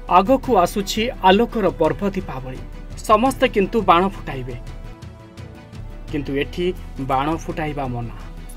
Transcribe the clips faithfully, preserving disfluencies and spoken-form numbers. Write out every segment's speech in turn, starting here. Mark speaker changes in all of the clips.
Speaker 1: आगकू आसुछि आलोकर पर्व दीपावली। समस्ते किंतु बाण फुटाइबे, किंतु एठी बाण फुटाइबा मना।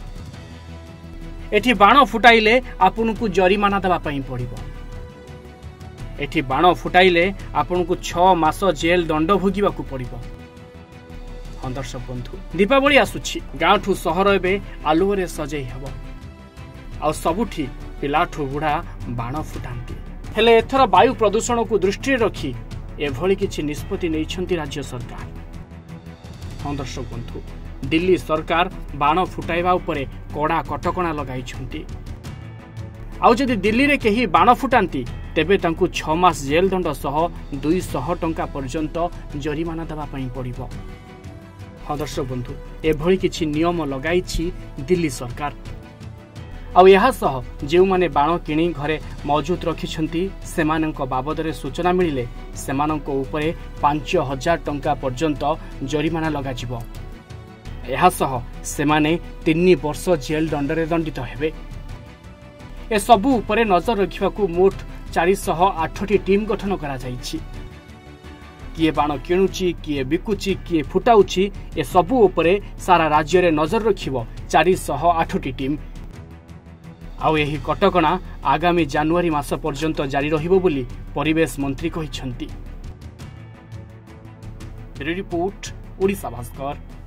Speaker 1: एठी बाण फुटाइले आपनकू जरिमाना देबा पई पड़िबो। एठी बाण फुटाइले आपनकू छह मास जेल दंड भोगिबाकू पड़िबो। हाँ दर्शक बंधु, दीपावली आसुछि, गाँठू सहर एबे आलुओरे सजई हेबो। आ सबुठी पिलाठू बुढ़ा बाण फुटांती। हेले एथर वायु प्रदूषण को दृष्टि रखी एभली किछि निष्पत्ति नैछंती राज्य सरकार। हाँ दर्शक बंधु, दिल्ली सरकार बाण फुटाइबा उपरे कड़ा कटकणा लगाइछंती। आउ जदि दिल्ली रे केही बाण फुटांती तेबे तांकू छह मास जेल दंड सह दुई सौ टंका पर्यंत जरिमाना देबा पई पड़िबो। हाँ दर्शक बंधु, एभली किछि नियम लगाइछि दिल्ली सरकार। आउ यहा सह जेउ माने बाण किणी घरे मौजूद रखिछंती सेमानंक बाबदरे सूचना मिलिले सेमानंक उपरे पांच हजार टंका पर्यंत जरिमाना लगाजिबो। यहा सह सेमाने तीन वर्ष जेल दंडरे दंडित हेबे। ए सबु उपरे नजर रखिबाकू मोट चार सौ आठ टी टीम गठन करा जाइछि। किए बाण किणुची, किए बिकुची, किए फुटाउची, ए सबु उपरे सारा राज्य रे नजर रखिबो चार सौ आठ टी टीम। आउ एही कटकणा आगामी जनवरी मास पर्यंत जारी रहिबो बोली परिवेश मंत्री कहिछंती। रिपोर्ट ओडिशा भास्कर।